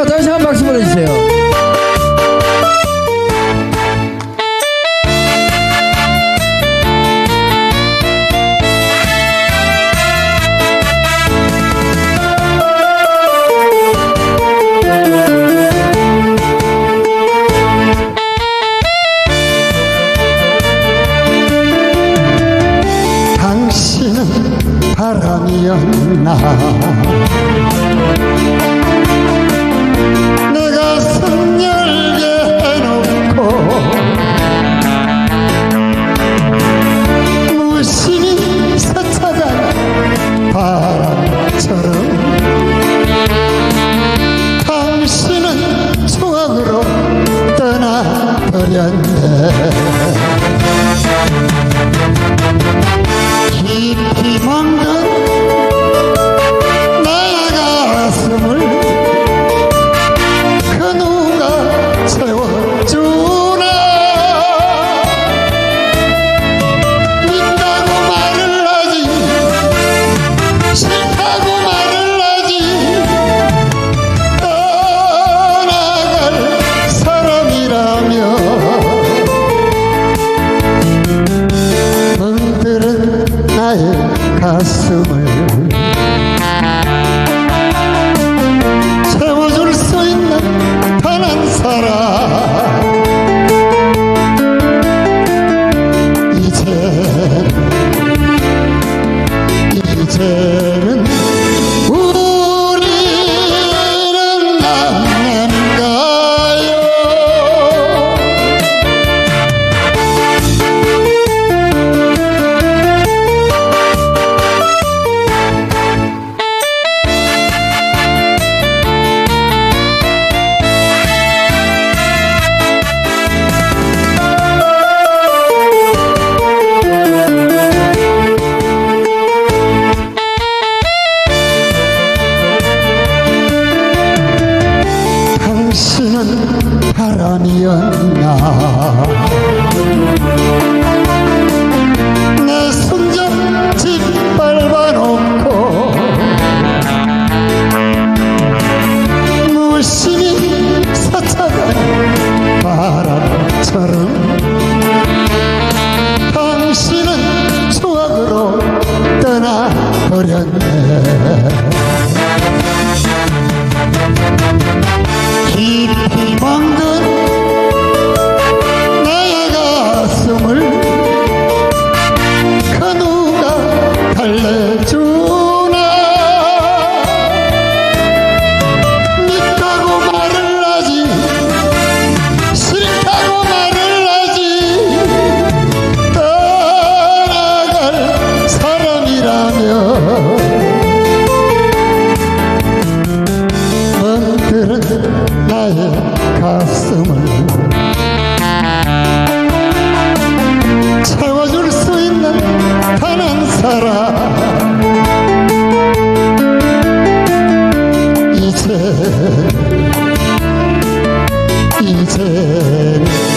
자, 다시 한 박수 보내주세요. 당신은 바람이었나 내가 손 열게 해놓고 무심히 스쳐간 바람처럼 당신은 추억으로 떠나버렸네. 깊이 멍든 나의 가슴을 그 누가 채워주나. 믿다고 말을 하지 싫다고 말을 하지 떠나갈 사람이라며 멍들은 나의 가슴을 채워줄 수 있는 단 한 사람. 이제는 우리는 남는가요. 당신은 바람이었나 내 손잡 짓밟아놓고 무심히 스쳐간 바람처럼 당신은 추억으로 떠나버렸네. 깊이 멍든 나의 가슴을 그 누가 달래주나. 믿다고 말을 하지 싫다고 말을 하지 떠나갈 사람이라며 멍들은 나의 가슴을 채워줄 수 있는 단 한 사람. 이제